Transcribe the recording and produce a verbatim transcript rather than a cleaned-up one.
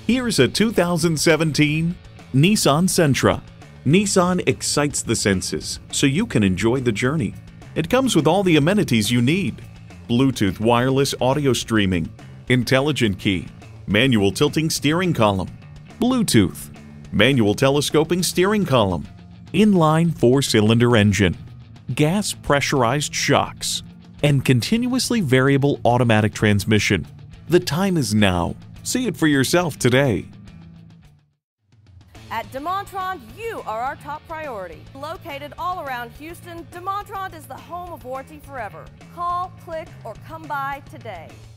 Here's a two thousand seventeen Nissan Sentra. Nissan excites the senses so you can enjoy the journey. It comes with all the amenities you need: Bluetooth wireless audio streaming, intelligent key, manual tilting steering column, Bluetooth, manual telescoping steering column, inline four-cylinder engine, gas pressurized shocks, and continuously variable automatic transmission. The time is now. See it for yourself today. At DeMontrond, you are our top priority. Located all around Houston, DeMontrond is the home of warranty forever. Call, click, or come by today.